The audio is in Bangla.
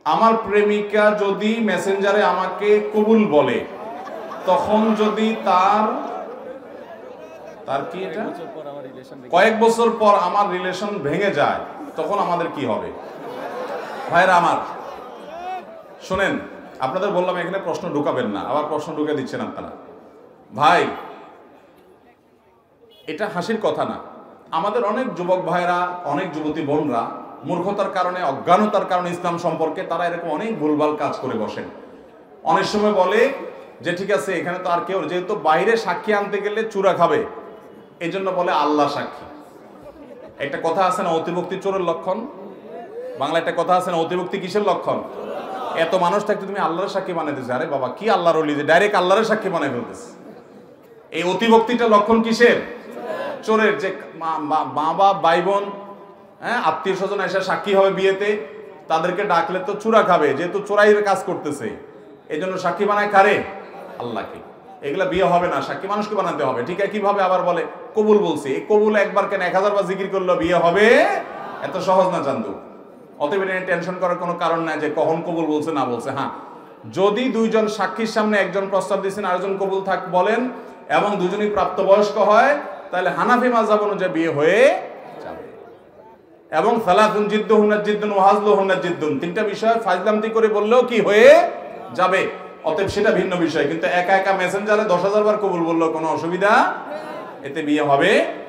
আমার প্রেমিকা যদি মেসেঞ্জারে আমাকে কবুল বলে, তখন যদি তার কি এটা কয়েক বছর পর আমার রিলেশন ভেঙে যায়, তখন আমাদের কি হবে? ভাইরা আমার শুনেন, আপনাদের বললাম এখানে প্রশ্ন ঢুকাবেন না, আবার প্রশ্ন ঢুকে দিচ্ছেন আপনারা। ভাই, এটা হাসির কথা না। আমাদের অনেক যুবক ভাইরা, অনেক যুবতী বোনরা মূর্খতার কারণে, অজ্ঞানতার কারণে ইসলাম সম্পর্কে তারা এরকম অনেক ভুলভাল কাজ করে বসেন। অনেক সময় বলে যে ঠিক আছে, এখানে তো আর কেউ, যেহেতু বাইরে সাক্ষী আনতে গেলে চূড়া খাবে, এই জন্য বলে আল্লাহ সাক্ষী। একটা কথা আছে না, অতিভক্তি চোরের লক্ষণ। বাংলা একটা কথা আছে না, অতিভক্তি কিসের লক্ষণ? এত মানুষ থাকতে তুমি আল্লাহর সাক্ষী বানাইতেছে। আরে বাবা, কি আল্লাহর ওলি যে ডাইরেক্ট আল্লাহর সাক্ষী বানাই ফেলতেছে। এই অতিভক্তিটা লক্ষণ কিসের? চোরের। যে মা বাপ, ভাই বোন, আত্মীয় স্বজন এসে সাক্ষী হবে বিয়েতে, তাদেরকে ডাকলে তো চূড়া খাবে, যেহেতু চোরাইয়ের কাজ করতেছে, এই জন্য সাক্ষী বানায় কারে? আল্লাহকে। এগুলা বিয়ে হবে না, সাক্ষী মানুষকে বানাতে হবে। ঠিক আছে, কিভাবে? আবার বলে কবুল বলছি। এই কবুল একবার কেন 1000 বার জিকির করলো বিয়ে হবে? এত সহজ না চান্দু। অতএব টেনশন করার কোনো কারণ নাই যে কখন কবুল বলছে না বলছে। হ্যাঁ, যদি দুইজন সাক্ষীর সামনে একজন প্রস্তাব দিচ্ছেন, আরেকজন কবুল বলেন, এবং দুজনই প্রাপ্তবয়স্ক হয়, তাহলে হানাফি মাযহাব অনুযায়ী বিয়ে হয়ে যাবে। এবং সালাতুন জিদ্দুহুন্না জিদ্দুন ওয়া হাজলুহুন্না জিদ্দুন, তিনটা বিষয় ফাজলামতি করে বললেও কি হয়ে যাবে। অতএব সেটা ভিন্ন বিষয়। কিন্তু একা একা মেসেঞ্জারে 10,000 বার কবুল বললেও কোনো অসুবিধা, এতে বিয়ে হবে